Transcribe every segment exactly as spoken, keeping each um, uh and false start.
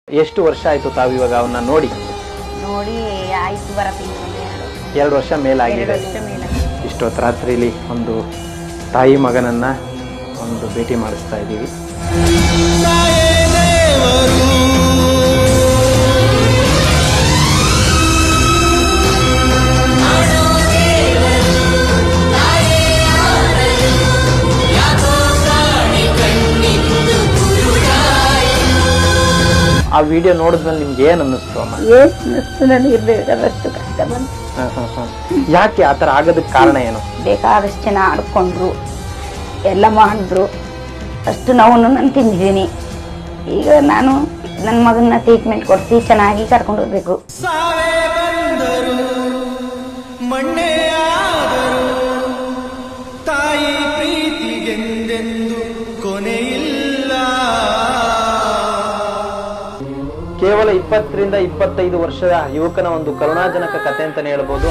ಎಷ್ಟು ವರ್ಷ ಆಯ್ತು ತಾವು ಇವಾಗ ಅವನ್ನ ನೋಡಿ? ನೋಡಿ ಆಯ್ತು ಬರತ್ತೆ ಎರಡು ವರ್ಷ ಮೇಲಾಗಿದೆ. ಇಷ್ಟೊತ್ತು ರಾತ್ರಿಲಿ ಒಂದು ತಾಯಿ ಮಗನನ್ನ ಒಂದು ಭೇಟಿ ಮಾಡಿಸ್ತಾ ಇದ್ದೀವಿ. ಆ ವಿಡಿಯೋ ನೋಡಿದ್ಮೇಲೆ ನಿಮ್ಗೆ ಏನ್ ಅನ್ನಿಸ್ತು ಅಮ್ಮ? ಏನ್ ಅನ್ನಿಸ್ತು, ನನಗೆ ಇರ್ಬೇಕಾದಷ್ಟು ಕಷ್ಟ ಬಂತು. ಯಾಕೆ ಆತರ ಆಗೋದಕ್ಕೆ ಕಾರಣ ಏನು? ಬೇಕಾದಷ್ಟು ಜನ ಆಡ್ಕೊಂಡ್ರು, ಎಲ್ಲ ಮಾಡಿದ್ರು, ಅಷ್ಟು ನೋವನ್ನು ನಾನು ತಿಂದಿದ್ದೀನಿ. ಈಗ ನಾನು ನನ್ನ ಮಗನ ಟ್ರೀಟ್ಮೆಂಟ್ ಕೊಡಿಸಿ ಚೆನ್ನಾಗಿ ಕರ್ಕೊಂಡು ಹೋಗ್ಬೇಕು. ತಾಯಿ ಪ್ರೀತಿಗೆಂದೆಂದು ಕೊನೆಯಿಲ್ಲ. ಕೇವಲ ಇಪ್ಪತ್ತರಿಂದ ಇಪ್ಪತ್ತೈದು ವರ್ಷದ ಯುವಕನ ಒಂದು ಕರುಣಾಜನಕ ಕಥೆ ಅಂತಾನೆ ಹೇಳ್ಬೋದು.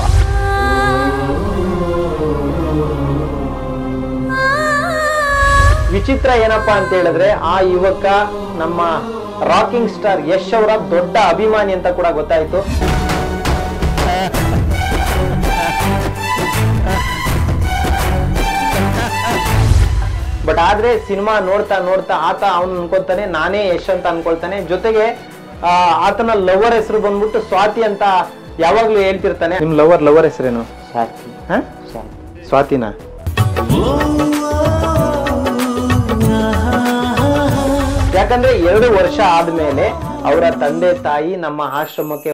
ವಿಚಿತ್ರ ಏನಪ್ಪಾ ಅಂತ ಹೇಳಿದ್ರೆ ಆ ಯುವಕ ನಮ್ಮ ರಾಕಿಂಗ್ ಸ್ಟಾರ್ ಯಶ್ ಅವರ ದೊಡ್ಡ ಅಭಿಮಾನಿ ಅಂತ ಕೂಡ ಗೊತ್ತಾಯ್ತು. ಬಟ್ ಆದ್ರೆ ಸಿನಿಮಾ ನೋಡ್ತಾ ನೋಡ್ತಾ ಆತ ಅವನು ಅನ್ಕೊಳ್ತಾನೆ ನಾನೇ ಯಶ್ ಅಂತ ಅನ್ಕೊಳ್ತಾನೆ. ಜೊತೆಗೆ ಆ ಆತನ ಲವರ್ ಹೆಸರು ಬಂದ್ಬಿಟ್ಟು ಸ್ವಾತಿ ಅಂತ ಯಾವಾಗ್ಲೂ ಹೇಳ್ತಿರ್ತಾನೆ. ನಿಮ್ ಲವರ್ ಲವರ್ ಹೆಸರೇನು? ಸ್ವಾತಿ. ಸ್ವಾತಿನ? ಯಾಕಂದ್ರೆ ಎರಡು ವರ್ಷ ಆದ್ಮೇಲೆ ಅವರ ತಂದೆ ತಾಯಿ ನಮ್ಮ ಆಶ್ರಮಕ್ಕೆ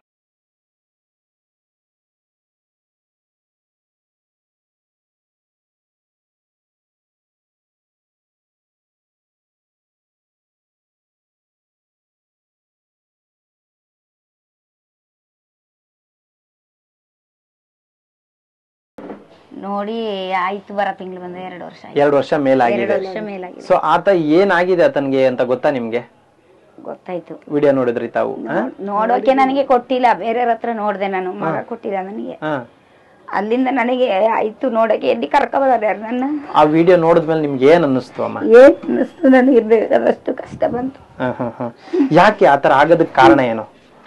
ನೋಡಿ ಆಯ್ತು ಬರ ತಿಂಗಳು ಬಂದ ಎರಡು ವರ್ಷ ಎರಡು ವರ್ಷ ಮೇಲಾಗಿದೆ. ಸೊ ಆತ ಏನಾಗಿದೆ ಆತನ್ಗೆ ಅಂತ ಗೊತ್ತಾ ನಿಮ್ಗೆ? ಗೊತ್ತಾಯ್ತು. ವಿಡಿಯೋ ನೋಡಿದ್ರಿ ತಾವು? ನೋಡೋಕೆ ನನಗೆ ಕೊಟ್ಟಿಲ್ಲ, ಬೇರೆಯವ್ರ ಹತ್ರ ನೋಡ್ದೆ ನಾನು, ಮಗ ಕೊಟ್ಟಿಲ್ಲ ನನಗೆ. ಅಲ್ಲಿಂದ ನನಗೆ ಆಯ್ತು ನೋಡಕ್ಕೆ ಎಲ್ಲಿ ಕರ್ಕೊಂಡ್ಬಾರ ನನ್ನ. ಆ ವಿಡಿಯೋ ನೋಡಿದ್ಮೇಲೆ ನಿಮ್ಗೆ ಏನ್ ಅನ್ನಿಸ್ತು ಅಮ್ಮ? ಏನ್ ಅನ್ನಿಸ್ತು, ನನಗೆ ಇರ್ಬೇಕಾದಷ್ಟು ಕಷ್ಟ ಬಂತು. ಯಾಕೆ ಆತರ ಆಗೋದಕ್ಕೆ ಕಾರಣ ಏನು?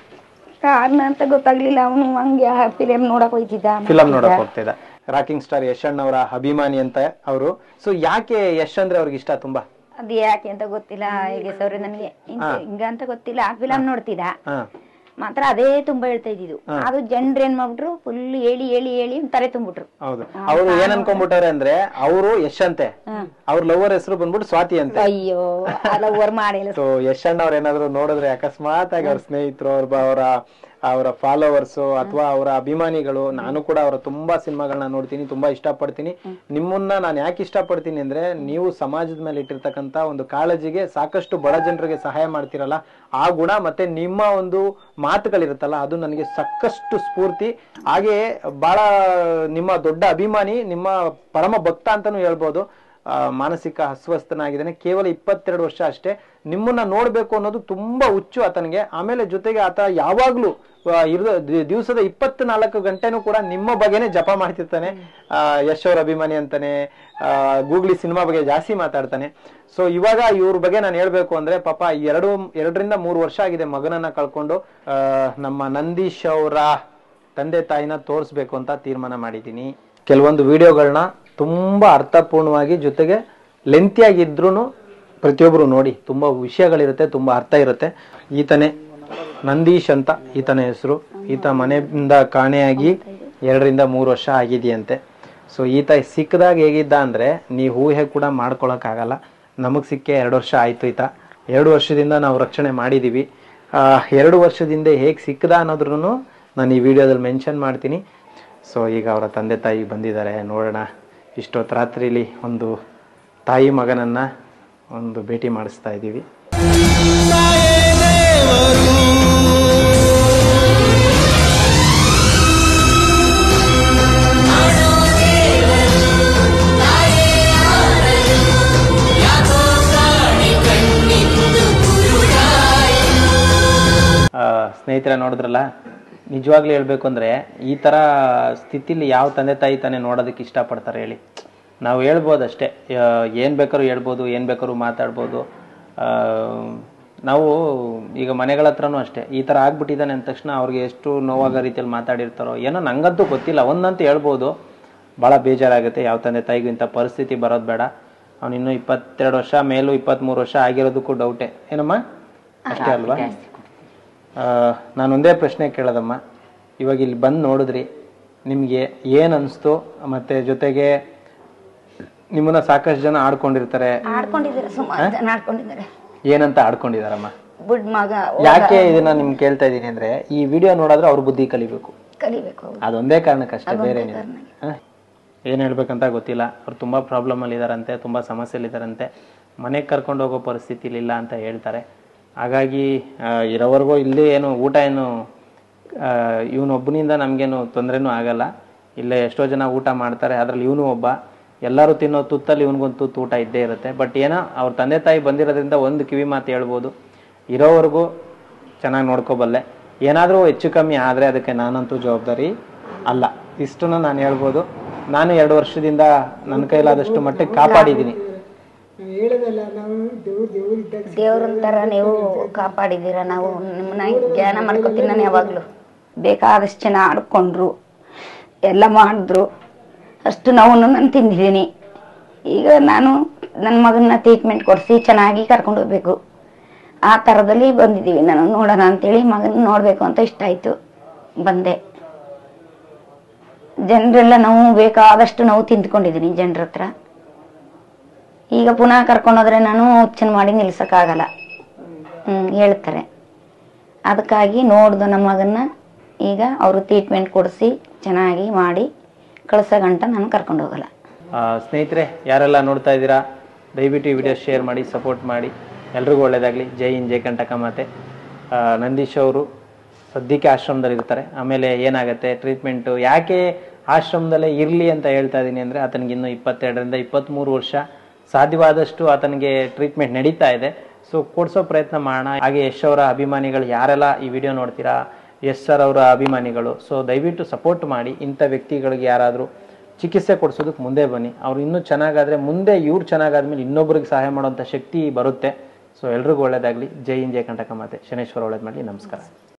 ಕಾರಣ ಅಂತ ಗೊತ್ತಾಗ್ಲಿಲ್ಲ. ಅವನು ಹಂಗೆ ಫಿಲಂ ನೋಡಕ್ ಹೋಯ್ತಿದ್ದ. ಫಿಲಂ ನೋಡಕ್ ಹೋಗ್ತಿದ್ದ. ರಾಕಿಂಗ್ ಸ್ಟಾರ್ ಯಶ್ ಅವರ ಅಭಿಮಾನಿ ಅಂತ ಅವರು. ಸೊ ಯಾಕೆ ಯಶ್ ಅಂದ್ರೆ ಅವ್ರಿಗೆ ಇಷ್ಟ ತುಂಬಾ? ಅದ್ ಯಾಕೆ ಅಂತ ಗೊತ್ತಿಲ್ಲ. ಈಗ ಸೌರ್ಯ ನನಗೆ ಹಿಂಗ ಅಂತ ಗೊತ್ತಿಲ್ಲ. ಆ ಫಿಲಂ ನೋಡ್ತಿದ್ದ ಮಾತ್ರ ಅದೇ ತುಂಬಾ ಹೇಳ್ತಾ ಇದ್ದಿದ್ದು. ಅದು ಜನರು ಏನ್ ಮಾಡ್ಬಿಟ್ರು, ಫುಲ್ ಹೇಳಿ ಹೇಳಿ ಹೇಳಿ ತಾರೆ ತುಂಬಿಟ್ರು. ಹೌದು, ಅವ್ರು ಏನ್ ಅನ್ಕೊಂಡ್ಬಿಟ್ಟಾರೆ ಅಂದ್ರೆ ಅವರು ಯಶ್ ಅಂತೆ, ಅವ್ರ ಲವರ್ ಹೆಸರು ಬಂದ್ಬಿಟ್ಟು ಸ್ವಾತಿ ಅಂತೆ. ಅಯ್ಯೋ ಲವರ್ ಮಾಡಿಲ್ಲ. ಸೊ ಯಶ್ ಅವ್ರ ಏನಾದ್ರು ನೋಡಿದ್ರೆ ಅಕಸ್ಮಾತ್ ಆಗಿ ಅವ್ರ ಸ್ನೇಹಿತರು, ಅವ್ರ ಅವರ ಅವರ ಫಾಲೋವರ್ಸ್ ಅಥವಾ ಅವರ ಅಭಿಮಾನಿಗಳು, ನಾನು ಕೂಡ ಅವರ ತುಂಬಾ ಸಿನಿಮಾಗಳನ್ನ ನೋಡ್ತೀನಿ, ತುಂಬಾ ಇಷ್ಟಪಡ್ತೀನಿ. ನಿಮ್ಮನ್ನ ನಾನು ಯಾಕೆ ಇಷ್ಟಪಡ್ತೀನಿ ಅಂದ್ರೆ ನೀವು ಸಮಾಜದ ಮೇಲೆ ಇಟ್ಟಿರ್ತಕ್ಕಂತ ಒಂದು ಕಾಳಜಿಗೆ ಸಾಕಷ್ಟು ಬಡ ಜನರಿಗೆ ಸಹಾಯ ಮಾಡ್ತಿರಲ್ಲ, ಆ ಗುಣ ಮತ್ತೆ ನಿಮ್ಮ ಒಂದು ಮಾತುಗಳಿರುತ್ತಲ್ಲ ಅದು ನನಗೆ ಸಾಕಷ್ಟು ಸ್ಫೂರ್ತಿ. ಹಾಗೆ ಬಹಳ ನಿಮ್ಮ ದೊಡ್ಡ ಅಭಿಮಾನಿ, ನಿಮ್ಮ ಪರಮ ಭಕ್ತ ಅಂತಾನು ಹೇಳ್ಬೋದು. ಮಾನಸಿಕ ಅಸ್ವಸ್ಥನಾಗಿದ್ದಾನೆ. ಕೇವಲ ಇಪ್ಪತ್ತೆರಡು ವರ್ಷ ಅಷ್ಟೇ. ನಿಮ್ಮನ್ನ ನೋಡ್ಬೇಕು ಅನ್ನೋದು ತುಂಬಾ ಹುಚ್ಚು ಆತನಿಗೆ. ಆಮೇಲೆ ಜೊತೆಗೆ ಆತ ಯಾವಾಗ್ಲೂ ಇರೋ ದಿವಸದ ಇಪ್ಪತ್ನಾಲ್ಕು ಗಂಟೆನೂ ಕೂಡ ನಿಮ್ಮ ಬಗ್ಗೆನೆ ಜಪ ಮಾಡ್ತಿರ್ತಾನೆ. ಆ ಯಶ್ ಅವ್ರ ಅಭಿಮಾನಿ ಅಂತಾನೆ, ಆ ಗೂಗ್ಲಿ ಸಿನಿಮಾ ಬಗ್ಗೆ ಜಾಸ್ತಿ ಮಾತಾಡ್ತಾನೆ. ಸೊ ಇವಾಗ ಇವ್ರ ಬಗ್ಗೆ ನಾನು ಹೇಳ್ಬೇಕು ಅಂದ್ರೆ ಪಾಪ ಎರಡು ಎರಡರಿಂದ ಮೂರು ವರ್ಷ ಆಗಿದೆ ಮಗನನ್ನ ಕಳ್ಕೊಂಡು. ಆ ನಮ್ಮ ನಂದೀಶ್ ಅವರ ತಂದೆ ತಾಯಿನ ತೋರಿಸ್ಬೇಕು ಅಂತ ತೀರ್ಮಾನ ಮಾಡಿದ್ದೀನಿ. ಕೆಲವೊಂದು ವಿಡಿಯೋಗಳನ್ನ ತುಂಬಾ ಅರ್ಥಪೂರ್ಣವಾಗಿ ಜೊತೆಗೆ ಲೆಂತಿಯಾಗಿದ್ರು ಪ್ರತಿಯೊಬ್ರು ನೋಡಿ, ತುಂಬಾ ವಿಷಯಗಳಿರುತ್ತೆ, ತುಂಬಾ ಅರ್ಥ ಇರುತ್ತೆ. ಈತನೇ ನಂದೀಶ್ ಅಂತ ಈತನ ಹೆಸರು. ಈತ ಮನೆಯಿಂದ ಕಾಣೆಯಾಗಿ ಎರಡರಿಂದ ಮೂರು ವರ್ಷ ಆಗಿದೆಯಂತೆ. ಸೊ ಈತ ಸಿಕ್ಕದಾಗ ಹೇಗಿದ್ದ ಅಂದ್ರೆ ನೀವು ಊಹೆ ಕೂಡ ಮಾಡ್ಕೊಳಕ್ ಆಗಲ್ಲ. ನಮಗ್ ಸಿಕ್ಕೆ ಎರಡು ವರ್ಷ ಆಯ್ತು. ಈತ ಎರಡು ವರ್ಷದಿಂದ ನಾವು ರಕ್ಷಣೆ ಮಾಡಿದೀವಿ. ಆ ಎರಡು ವರ್ಷದಿಂದ ಹೇಗ್ ಸಿಕ್ಕದ ಅನ್ನೋದ್ರೂ ನಾನು ಈ ವಿಡಿಯೋದಲ್ಲಿ ಮೆನ್ಷನ್ ಮಾಡ್ತೀನಿ. ಸೊ ಈಗ ಅವರ ತಂದೆ ತಾಯಿ ಬಂದಿದ್ದಾರೆ, ನೋಡೋಣ. ಇಷ್ಟೊತ್ತು ರಾತ್ರಿಲಿ ಒಂದು ತಾಯಿ ಮಗನನ್ನ ಒಂದು ಭೇಟಿ ಮಾಡಿಸ್ತಾ ಇದ್ದೀವಿ. ಸ್ನೇಹಿತರೆ ನೋಡಿದ್ರಲ್ಲ, ನಿಜವಾಗ್ಲೂ ಹೇಳ್ಬೇಕು ಅಂದ್ರೆ ಈ ತರ ಸ್ಥಿತಿಲಿ ಯಾವ ತಂದೆ ತಾಯಿ ತಾನೇ ನೋಡೋದಕ್ಕೆ ಇಷ್ಟಪಡ್ತಾರೆ ಹೇಳಿ? ನಾವು ಹೇಳ್ಬೋದು ಅಷ್ಟೇ, ಏನು ಬೇಕಾದ್ರೂ ಹೇಳ್ಬೋದು, ಏನು ಬೇಕಾದ್ರೂ ಮಾತಾಡ್ಬೋದು. ನಾವು ಈಗ ಮನೆಗಳ ಹತ್ರನೂ ಅಷ್ಟೇ ಈ ಥರ ಆಗ್ಬಿಟ್ಟಿದ್ದಾನೆ ಅಂದ ತಕ್ಷಣ ಅವ್ರಿಗೆ ಎಷ್ಟು ನೋವಾಗೋ ರೀತಿಯಲ್ಲಿ ಮಾತಾಡಿರ್ತಾರೋ ಏನೋ ನಂಗಂತೂ ಗೊತ್ತಿಲ್ಲ. ಒಂದಂತೂ ಹೇಳ್ಬೋದು, ಭಾಳ ಬೇಜಾರಾಗುತ್ತೆ. ಯಾವ ತಂದೆ ತಾಯಿಗೂ ಇಂಥ ಪರಿಸ್ಥಿತಿ ಬರೋದು ಬೇಡ. ಅವ್ನು ಇನ್ನೂ ಇಪ್ಪತ್ತೆರಡು ವರ್ಷ ಮೇಲೂ ಇಪ್ಪತ್ತ್ಮೂರು ವರ್ಷ ಆಗಿರೋದಕ್ಕೂ ಡೌಟೇ ಏನಮ್ಮ, ಅಷ್ಟೇ ಅಲ್ವಾ? ನಾನೊಂದೇ ಪ್ರಶ್ನೆ ಕೇಳೋದಮ್ಮ, ಇವಾಗ ಇಲ್ಲಿ ಬಂದು ನೋಡಿದ್ರಿ, ನಿಮಗೆ ಏನು ಅನಿಸ್ತು? ಮತ್ತು ಜೊತೆಗೆ ನಿಮ್ಮನ್ನ ಸಾಕಷ್ಟು ಜನ ಆಡ್ಕೊಂಡಿರ್ತಾರೆ. ಆಡ್ಕೊಂಡಿದ್ದಾರೆ, ಸುಮಾರು ಜನ ಆಡ್ಕೊಂಡಿದ್ದಾರೆ. ಏನಂತ ಆಡ್ಕೊಂಡಿದಾರಮ್ಮ? ಬುಡ್ ಮಗ. ಯಾಕೆ ಇದನ್ನ ನಿಮ್ಗೆ ಕೇಳ್ತಾ ಇದೀನಿ ಅಂದ್ರೆ, ಈ ವಿಡಿಯೋ ನೋಡಿದ್ರೆ ಅವ್ರ ಬುದ್ಧಿ ಕಲಿಬೇಕು, ಕಲಿಬೇಕು. ಅದೊಂದೇ ಕಾರಣಕ್ಕಷ್ಟೇ, ಬೇರೆ ಏನಿಲ್ಲ. ಏನ್ ಹೇಳ್ಬೇಕಂತ ಗೊತ್ತಿಲ್ಲ. ಅವ್ರು ತುಂಬಾ ಪ್ರಾಬ್ಲಮ್ ಅಲ್ಲಿ ಇದಾರಂತೆ, ತುಂಬಾ ಸಮಸ್ಯೆಲಿ ಇದಾರಂತೆ. ಮನೆಗೆ ಕರ್ಕೊಂಡು ಹೋಗೋ ಪರಿಸ್ಥಿತಿಲಿ ಇಲ್ಲ ಅಂತ ಹೇಳ್ತಾರೆ. ಹಾಗಾಗಿ ಇರೋವರೆಗೂ ಇಲ್ಲಿ ಏನು ಊಟ ಏನು ಇವನೊಬ್ಬನಿಂದ ನಮ್ಗೇನು ತೊಂದರೆನೂ ಆಗಲ್ಲ. ಇಲ್ಲೇ ಎಷ್ಟೋ ಜನ ಊಟ ಮಾಡ್ತಾರೆ, ಅದ್ರಲ್ಲಿ ಇವನು ಒಬ್ಬ. ಎಲ್ಲರೂ ತಿನ್ನೋ ತುತ್ತಲ್ಲಿ ಇವನಿಗೊಂದು ತುತ್ತು ಊಟ ಇದ್ದೇ ಇರುತ್ತೆ. ಬಟ್ ಏನೋ ಅವ್ರ ತಂದೆ ತಾಯಿ ಬಂದಿರೋದ್ರಿಂದ ಒಂದು ಕಿವಿ ಮಾತು ಹೇಳ್ಬೋದು, ಇರೋವರೆಗೂ ಚೆನ್ನಾಗಿ ನೋಡ್ಕೋಬಲ್ಲೆ. ಏನಾದರೂ ಹೆಚ್ಚು ಕಮ್ಮಿ ಆದರೆ ಅದಕ್ಕೆ ನಾನಂತೂ ಜವಾಬ್ದಾರಿ ಅಲ್ಲ. ಇಷ್ಟನ್ನು ನಾನು ಹೇಳ್ಬೋದು. ನಾನು ಎರಡು ವರ್ಷದಿಂದ ನನ್ನ ಕೈಲಾದಷ್ಟು ಮಟ್ಟಿಗೆ ಕಾಪಾಡಿದ್ದೀನಿ. ದೇವ್ರಂತರ ನೀವು ಕಾಪಾಡಿದ್ದೀರ. ನಾವು ನಿಮ್ಮನ್ನ ಜ್ಞಾನ ಮಾಡ್ಕೊತೀನಿ. ನಾನು ಯಾವಾಗಲೂ ಬೇಕಾದಷ್ಟು ಜನ ಆಡ್ಕೊಂಡ್ರು, ಎಲ್ಲ ಮಾಡಿದ್ರು, ಅಷ್ಟು ನೋವನ್ನು ನಾನು ತಿಂದಿದ್ದೀನಿ. ಈಗ ನಾನು ನನ್ನ ಮಗನ ಟ್ರೀಟ್ಮೆಂಟ್ ಕೊಡಿಸಿ ಚೆನ್ನಾಗಿ ಕರ್ಕೊಂಡು ಹೋಗ್ಬೇಕು, ಆ ಥರದಲ್ಲಿ ಬಂದಿದ್ದೀವಿ. ನಾನು ನೋಡೋಣ ಅಂತೇಳಿ ಮಗನ ನೋಡಬೇಕು ಅಂತ ಇಷ್ಟ ಆಯಿತು, ಬಂದೆ. ಜನರೆಲ್ಲ ನೋವು ಬೇಕಾದಷ್ಟು ನೋವು ತಿಂದ್ಕೊಂಡಿದ್ದೀನಿ ಜನರ ಹತ್ರ. ಈಗ ಪುನಃ ಕರ್ಕೊಂಡೋದ್ರೆ ನಾನು ಹುಚ್ಚನ್ ಮಾಡಿ ನಿಲ್ಸೋಕ್ಕಾಗಲ್ಲ, ಹ್ಞೂ ಹೇಳ್ತಾರೆ. ಅದಕ್ಕಾಗಿ ನೋಡ್ದು ನಮ್ಮ ಮಗನ್ನ ಈಗ ಅವರು ಟ್ರೀಟ್ಮೆಂಟ್ ಕೊಡಿಸಿ ಚೆನ್ನಾಗಿ ಮಾಡಿ ಕಳ್ಸೋ ಗಂಟ ನಾನು ಕರ್ಕೊಂಡು ಹೋಗಲ್ಲ. ಸ್ನೇಹಿತರೆ, ಯಾರೆಲ್ಲ ನೋಡ್ತಾ ಇದ್ದೀರಾ, ದಯವಿಟ್ಟು ಈ ವಿಡಿಯೋ ಶೇರ್ ಮಾಡಿ, ಸಪೋರ್ಟ್ ಮಾಡಿ. ಎಲ್ರಿಗೂ ಒಳ್ಳೇದಾಗಲಿ. ಜೈ ಹಿಂದ್, ಜೈ ಕಂಟಕ ಮಾತೆ. ನಂದೀಶ್ ಅವರು ಸದ್ಯಕ್ಕೆ ಆಶ್ರಮದಲ್ಲಿ ಇರ್ತಾರೆ. ಆಮೇಲೆ ಏನಾಗುತ್ತೆ ಟ್ರೀಟ್ಮೆಂಟು, ಯಾಕೆ ಆಶ್ರಮದಲ್ಲೇ ಇರಲಿ ಅಂತ ಹೇಳ್ತಾ ಇದ್ದೀನಿ ಅಂದರೆ, ಆತನಿಗೆ ಇನ್ನೂ ಇಪ್ಪತ್ತೆರಡರಿಂದ ಇಪ್ಪತ್ತ್ಮೂರು ವರ್ಷ ಸಾಧ್ಯವಾದಷ್ಟು ಆತನಿಗೆ ಟ್ರೀಟ್ಮೆಂಟ್ ನಡೀತಾ ಇದೆ. ಸೊ ಕೊಡಿಸೋ ಪ್ರಯತ್ನ ಮಾಡೋಣ. ಹಾಗೆ ಯಶ್ ಅವರ ಅಭಿಮಾನಿಗಳು ಯಾರೆಲ್ಲ ಈ ವಿಡಿಯೋ ನೋಡ್ತೀರಾ, ಯಶ್ ಸರ್ ಅವರ ಅಭಿಮಾನಿಗಳು, ಸೊ ದಯವಿಟ್ಟು ಸಪೋರ್ಟ್ ಮಾಡಿ. ಇಂಥ ವ್ಯಕ್ತಿಗಳಿಗೆ ಯಾರಾದರೂ ಚಿಕಿತ್ಸೆ ಕೊಡಿಸೋದಕ್ಕೆ ಮುಂದೆ ಬನ್ನಿ. ಅವ್ರು ಇನ್ನೂ ಚೆನ್ನಾಗಾದರೆ ಮುಂದೆ ಇವ್ರು ಚೆನ್ನಾಗಾದ್ಮೇಲೆ ಇನ್ನೊಬ್ರಿಗೆ ಸಹಾಯ ಮಾಡೋಂಥ ಶಕ್ತಿ ಬರುತ್ತೆ. ಸೊ ಎಲ್ರಿಗೂ ಒಳ್ಳೇದಾಗಲಿ. ಜೈ ಹಿಂದ್, ಜೈ ಕಂಟಕ ಮಾತೆ. ಶನೇಶ್ವರ ಒಳ್ಳೇದು ಮಾಡಲಿ. ನಮಸ್ಕಾರ.